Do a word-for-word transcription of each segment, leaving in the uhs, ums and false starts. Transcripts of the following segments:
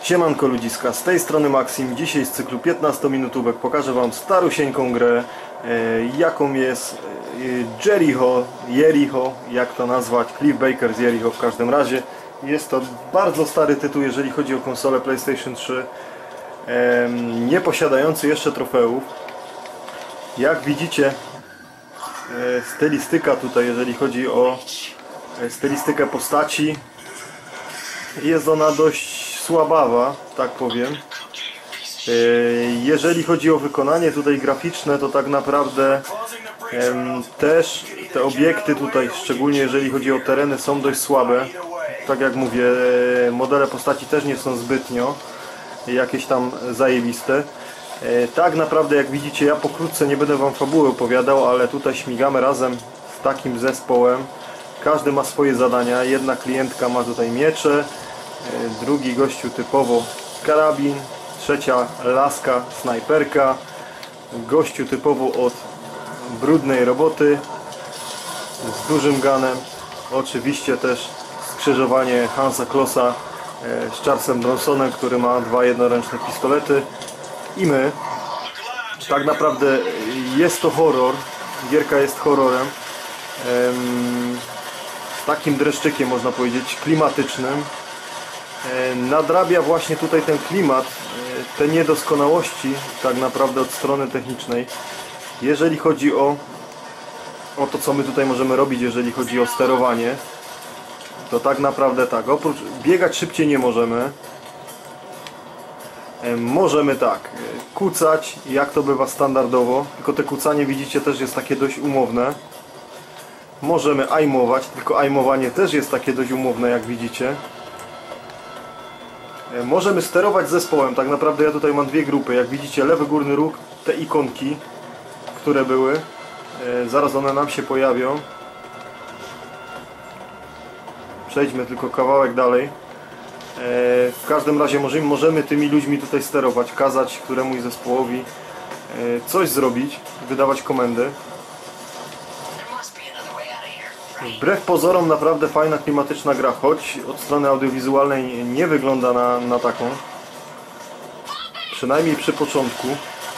Siemanko ludziska, z tej strony Maxim. Dzisiaj z cyklu piętnastominutówek pokażę wam starusieńką grę, e, jaką jest e, Jericho, Jericho, jak to nazwać, Cliff Baker z Jericho w każdym razie. Jest to bardzo stary tytuł, jeżeli chodzi o konsolę PlayStation trzy, e, nie posiadający jeszcze trofeów. Jak widzicie, e, stylistyka tutaj, jeżeli chodzi o e, stylistykę postaci, jest ona dość słabawa, tak powiem. Jeżeli chodzi o wykonanie tutaj graficzne, to tak naprawdę też te obiekty tutaj, szczególnie jeżeli chodzi o tereny, są dość słabe. Tak jak mówię, modele postaci też nie są zbytnio jakieś tam zajebiste. Tak naprawdę, jak widzicie, ja pokrótce nie będę wam fabuły opowiadał, ale tutaj śmigamy razem z takim zespołem. Każdy ma swoje zadania. Jedna klientka ma tutaj miecze, drugi gościu typowo karabin, trzecia laska, snajperka, gościu typowo od brudnej roboty z dużym gunem, oczywiście też skrzyżowanie Hansa Klossa z Charlesem Bronsonem, który ma dwa jednoręczne pistolety, i my. Tak naprawdę jest to horror, gierka jest horrorem, z takim dreszczykiem, można powiedzieć, klimatycznym. Nadrabia właśnie tutaj ten klimat, te niedoskonałości tak naprawdę od strony technicznej. Jeżeli chodzi o, o to, co my tutaj możemy robić, jeżeli chodzi o sterowanie, to tak naprawdę tak, oprócz biegać szybciej nie możemy. Możemy tak, kucać, jak to bywa standardowo, tylko te kucanie, widzicie, też jest takie dość umowne. Możemy aimować, tylko aimowanie też jest takie dość umowne, jak widzicie. Możemy sterować zespołem, tak naprawdę ja tutaj mam dwie grupy, jak widzicie, lewy górny róg, te ikonki, które były, zaraz one nam się pojawią. Przejdźmy tylko kawałek dalej. W każdym razie możemy, możemy tymi ludźmi tutaj sterować, kazać któremuś zespołowi coś zrobić, wydawać komendy. Wbrew pozorom naprawdę fajna, klimatyczna gra, choć od strony audiowizualnej nie wygląda na, na taką. Przynajmniej przy początku.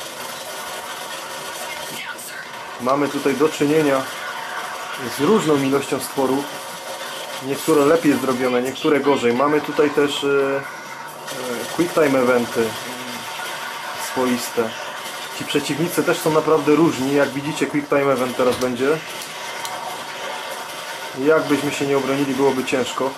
Mamy tutaj do czynienia z różną ilością stworów. Niektóre lepiej zrobione, niektóre gorzej. Mamy tutaj też e, e, quick time eventy swoiste. Ci przeciwnicy też są naprawdę różni. Jak widzicie, quick time event teraz będzie. Jakbyśmy się nie obronili, byłoby ciężko.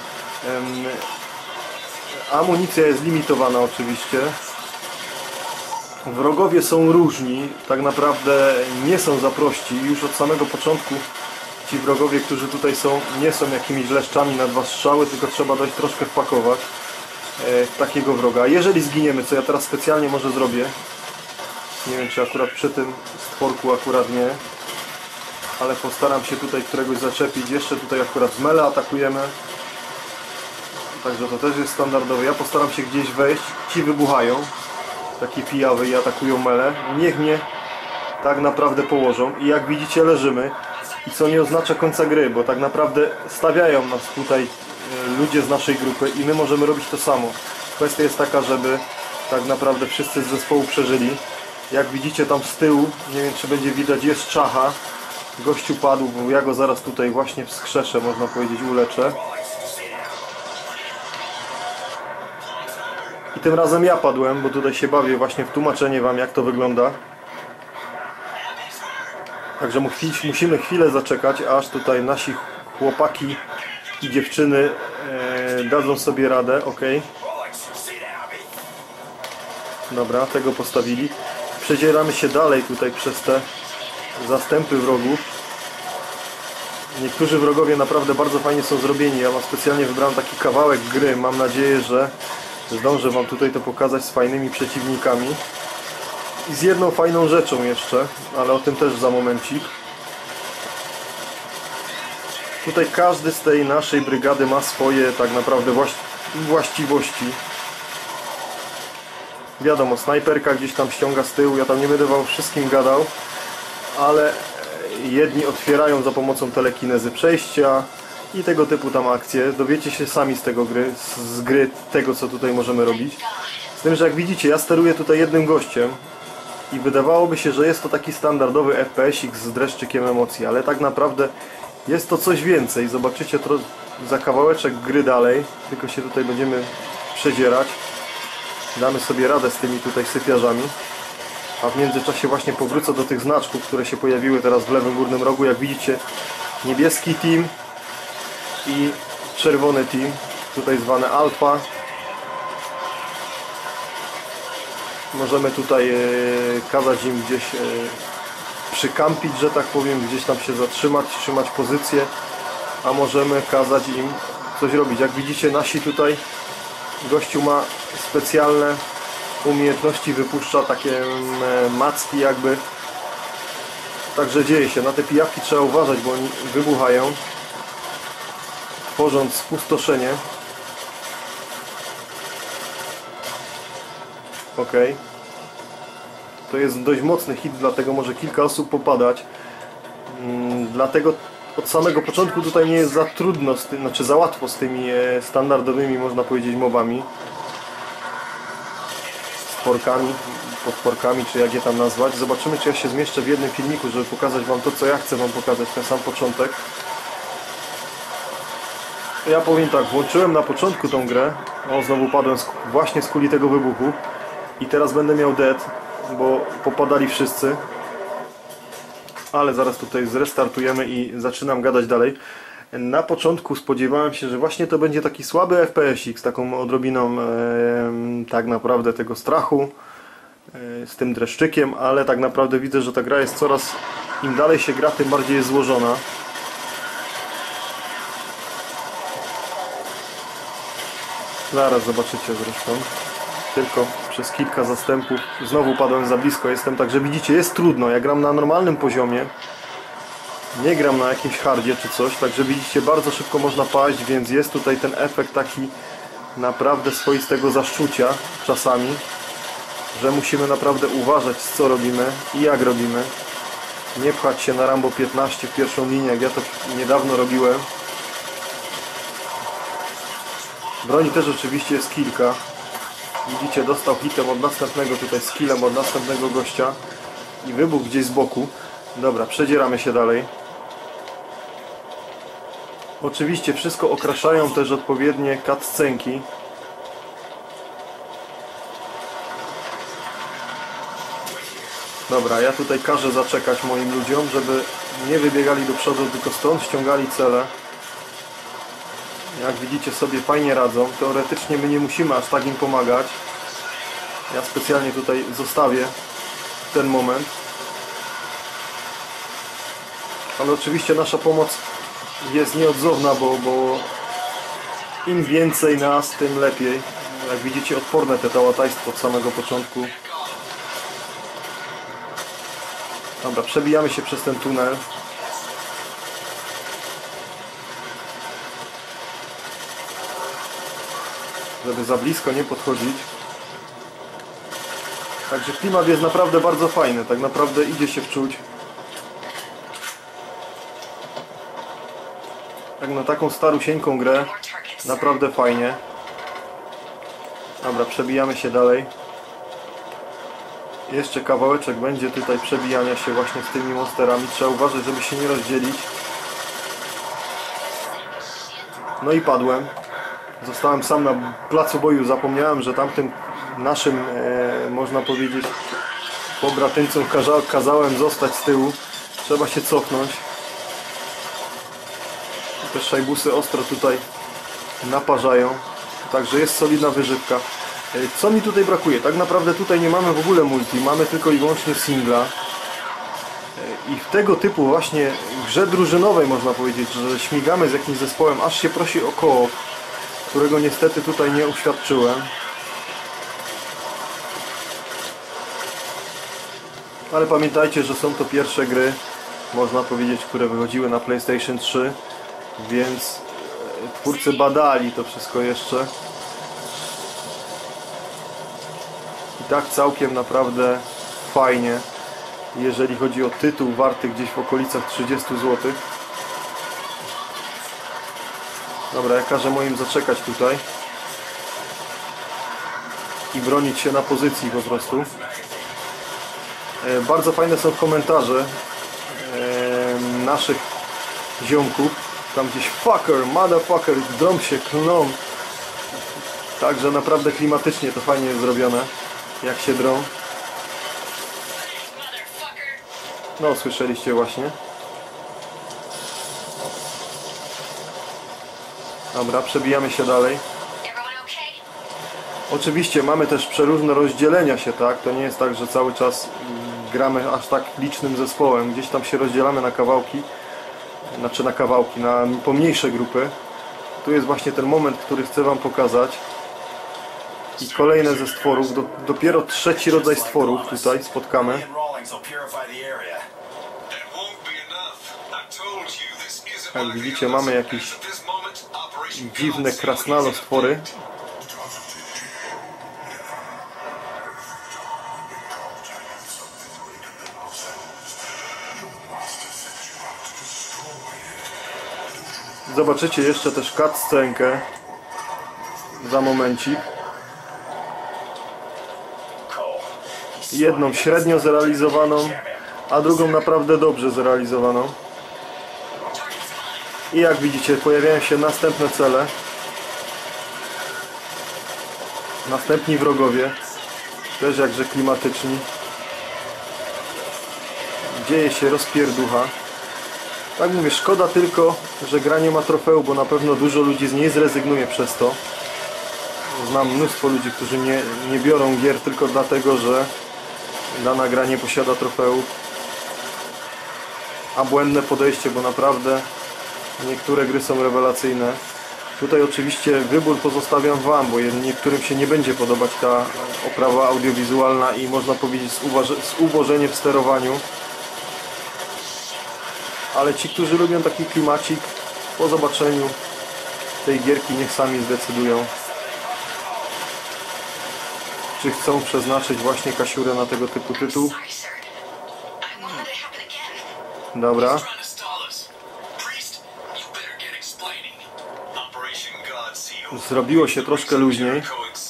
Amunicja jest limitowana oczywiście. Wrogowie są różni, tak naprawdę nie są za prości. Już od samego początku ci wrogowie, którzy tutaj są, nie są jakimiś leszczami na dwa strzały, tylko trzeba dość troszkę wpakować w takiego wroga. Jeżeli zginiemy, co ja teraz specjalnie może zrobię, nie wiem, czy akurat przy tym stworku akurat nie, ale postaram się tutaj któregoś zaczepić. Jeszcze tutaj akurat z mele atakujemy, także to też jest standardowe. Ja postaram się gdzieś wejść, ci wybuchają, takie pijawy, i atakują mele. Niech mnie tak naprawdę położą i jak widzicie leżymy, i co nie oznacza końca gry, bo tak naprawdę stawiają nas tutaj ludzie z naszej grupy i my możemy robić to samo. Kwestia jest taka, żeby tak naprawdę wszyscy z zespołu przeżyli. Jak widzicie tam z tyłu, nie wiem, czy będzie widać, jest czacha. Gościu padł, bo ja go zaraz tutaj właśnie wskrzeszę, można powiedzieć, uleczę. I tym razem ja padłem, bo tutaj się bawię właśnie w tłumaczenie wam, jak to wygląda. Także musimy chwilę zaczekać, aż tutaj nasi chłopaki i dziewczyny e, dadzą sobie radę. Ok. Dobra, tego postawili. Przedzieramy się dalej tutaj przez te zastępy wrogów. Niektórzy wrogowie naprawdę bardzo fajnie są zrobieni. Ja mam specjalnie wybrałem taki kawałek gry. Mam nadzieję, że zdążę wam tutaj to pokazać z fajnymi przeciwnikami. I z jedną fajną rzeczą jeszcze, ale o tym też za momencik. Tutaj każdy z tej naszej brygady ma swoje tak naprawdę właściwości. Wiadomo, snajperka gdzieś tam ściąga z tyłu, ja tam nie będę wam wszystkim gadał, ale jedni otwierają za pomocą telekinezy przejścia, i tego typu tam akcje. Dowiecie się sami z tego gry, z gry tego, co tutaj możemy robić. Z tym, że jak widzicie, ja steruję tutaj jednym gościem i wydawałoby się, że jest to taki standardowy F P S-ik z dreszczykiem emocji, ale tak naprawdę jest to coś więcej. Zobaczycie to za kawałeczek gry dalej, tylko się tutaj będziemy przedzierać. Damy sobie radę z tymi tutaj sypiarzami. A w międzyczasie właśnie powrócę do tych znaczków, które się pojawiły teraz w lewym górnym rogu. Jak widzicie, niebieski team i czerwony team, tutaj zwane alfa. Możemy tutaj e, kazać im gdzieś e, przykampić, że tak powiem, gdzieś tam się zatrzymać, trzymać pozycję, a możemy kazać im coś robić. Jak widzicie, nasi tutaj gościu ma specjalne umiejętności, wypuszcza takie e, macki jakby. Także dzieje się. Na te pijawki trzeba uważać, bo oni wybuchają, tworząc spustoszenie. Ok. To jest dość mocny hit, dlatego może kilka osób popadać. Hmm, dlatego od samego początku tutaj nie jest za trudno, z tym, znaczy za łatwo z tymi e, standardowymi, można powiedzieć, mobami. Sporkami, podporkami, czy jak je tam nazwać. Zobaczymy, czy ja się zmieszczę w jednym filmiku, żeby pokazać wam to, co ja chcę wam pokazać, ten sam początek. Ja powiem tak, włączyłem na początku tą grę. O, znowu padłem z, właśnie z kuli tego wybuchu. I teraz będę miał dead, bo popadali wszyscy. Ale zaraz tutaj zrestartujemy i zaczynam gadać dalej. Na początku spodziewałem się, że właśnie to będzie taki słaby F P S-ik z taką odrobiną e, tak naprawdę tego strachu, e, z tym dreszczykiem, ale tak naprawdę widzę, że ta gra jest coraz, im dalej się gra, tym bardziej jest złożona. Zaraz zobaczycie zresztą. Tylko przez kilka zastępów znowu padłem za blisko jestem, także widzicie, jest trudno. Ja gram na normalnym poziomie. Nie gram na jakimś hardzie czy coś, także widzicie, bardzo szybko można paść, więc jest tutaj ten efekt taki naprawdę swoistego zaszczucia czasami, że musimy naprawdę uważać, co robimy i jak robimy. Nie pchać się na Rambo piętnaście w pierwszą linię, jak ja to niedawno robiłem. Broni też oczywiście jest kilka. Widzicie, dostał hitem od następnego, tutaj skillem od następnego gościa i wybuch gdzieś z boku. Dobra, przedzieramy się dalej. Oczywiście wszystko okraszają też odpowiednie cutscenki. Dobra, ja tutaj każę zaczekać moim ludziom, żeby nie wybiegali do przodu, tylko stąd ściągali cele. Jak widzicie, sobie fajnie radzą. Teoretycznie my nie musimy aż tak im pomagać. Ja specjalnie tutaj zostawię ten moment. Ale oczywiście nasza pomoc jest nieodzowna, bo, bo im więcej nas, tym lepiej. Jak widzicie, odporne te tałatajstwo od samego początku. Dobra, przebijamy się przez ten tunel. Żeby za blisko nie podchodzić. Także klimat jest naprawdę bardzo fajny. Tak naprawdę idzie się wczuć. Tak na taką starusieńką grę. Naprawdę fajnie. Dobra, przebijamy się dalej. Jeszcze kawałeczek będzie tutaj przebijania się właśnie z tymi monsterami. Trzeba uważać, żeby się nie rozdzielić. No i padłem. Zostałem sam na placu boju. Zapomniałem, że tamtym naszym, e, można powiedzieć, pobratyńcom kaza kazałem zostać z tyłu. Trzeba się cofnąć. Te szajbusy ostro tutaj naparzają. Także jest solidna wyżywka. E, co mi tutaj brakuje? Tak naprawdę tutaj nie mamy w ogóle multi. Mamy tylko i wyłącznie singla. E, I w tego typu właśnie grze drużynowej można powiedzieć, że śmigamy z jakimś zespołem, aż się prosi o koop, którego niestety tutaj nie uświadczyłem. Ale pamiętajcie, że są to pierwsze gry, można powiedzieć, które wychodziły na PlayStation trzy, więc twórcy badali to wszystko jeszcze. I tak całkiem naprawdę fajnie, jeżeli chodzi o tytuł warty gdzieś w okolicach trzydziestu złotych. Dobra, ja każę moim zaczekać tutaj i bronić się na pozycji po prostu. E, bardzo fajne są komentarze e, naszych ziomków. Tam gdzieś fucker, motherfucker, drą się, klną. Także naprawdę klimatycznie to fajnie jest zrobione, jak się drą. No, słyszeliście właśnie. Dobra, przebijamy się dalej. Oczywiście mamy też przeróżne rozdzielenia się, tak? To nie jest tak, że cały czas gramy aż tak licznym zespołem. Gdzieś tam się rozdzielamy na kawałki, znaczy na kawałki, na pomniejsze grupy. Tu jest właśnie ten moment, który chcę wam pokazać. I kolejne ze stworów, do, dopiero trzeci rodzaj stworów tutaj spotkamy. Jak widzicie, mamy jakieś dziwne krasnalo stwory. Zobaczycie jeszcze też cutscenkę za momencik. Jedną średnio zrealizowaną, a drugą naprawdę dobrze zrealizowaną. I jak widzicie, pojawiają się następne cele. Następni wrogowie. Też jakże klimatyczni. Dzieje się rozpierducha. Tak mówię, szkoda tylko, że gra nie ma trofeum, bo na pewno dużo ludzi z niej zrezygnuje przez to. Znam mnóstwo ludzi, którzy nie, nie biorą gier tylko dlatego, że dana gra nie posiada trofeum. A błędne podejście, bo naprawdę niektóre gry są rewelacyjne. Tutaj oczywiście wybór pozostawiam wam, bo niektórym się nie będzie podobać ta oprawa audiowizualna i można powiedzieć zubożenie w sterowaniu. Ale ci, którzy lubią taki klimacik, po zobaczeniu tej gierki niech sami zdecydują, czy chcą przeznaczyć właśnie kasiurę na tego typu tytuł. Dobra. Zrobiło się troszkę luźniej.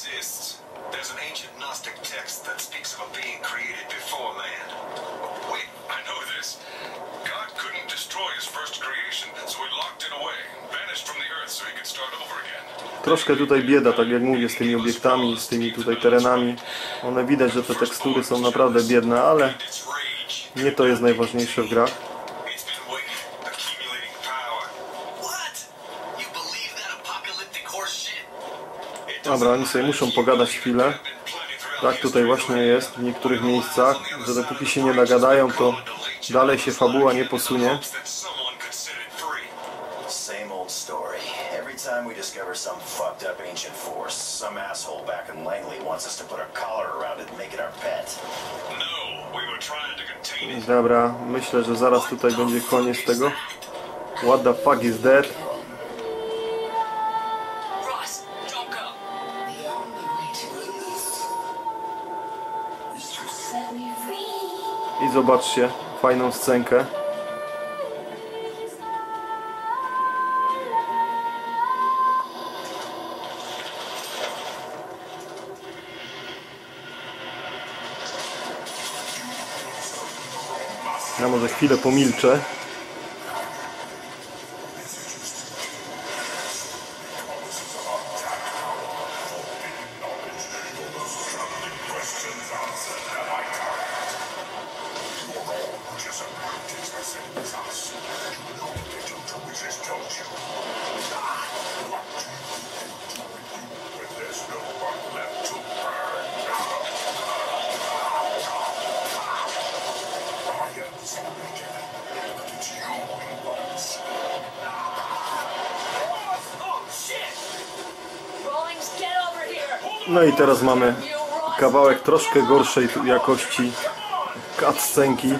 Troszkę tutaj bieda, tak jak mówię, z tymi obiektami, z tymi tutaj terenami. One widać, że te tekstury są naprawdę biedne, ale nie to jest najważniejsze w grach. Dobra, oni sobie muszą pogadać chwilę. Tak tutaj właśnie jest w niektórych miejscach, że dopóki się nie nagadają, to dalej się fabuła nie posunie. Dobra, myślę, że zaraz tutaj będzie koniec tego. What the fuck is that? I zobaczcie, fajną scenkę. Ja może chwilę pomilczę. No i teraz mamy kawałek troszkę gorszej jakości cutscenki.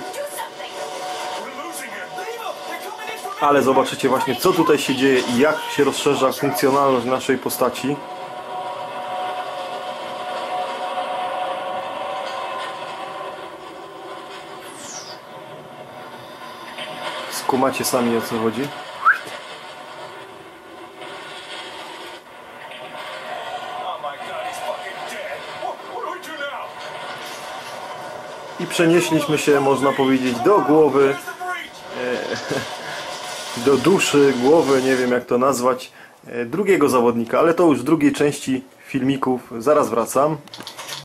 Ale zobaczycie właśnie, co tutaj się dzieje i jak się rozszerza funkcjonalność naszej postaci. Skumacie sami, o co chodzi. i przenieśliśmy się, można powiedzieć, do głowy, e, do duszy, głowy, nie wiem jak to nazwać, e, drugiego zawodnika, ale to już w drugiej części filmików. Zaraz wracam.